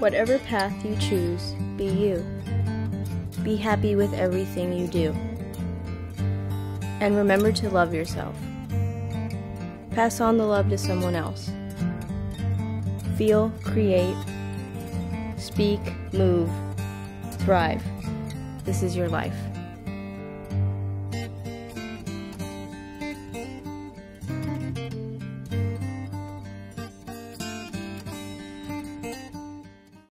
Whatever path you choose, be you. Be happy with everything you do. And remember to love yourself. Pass on the love to someone else. Feel, create, speak, move, thrive. This is your life.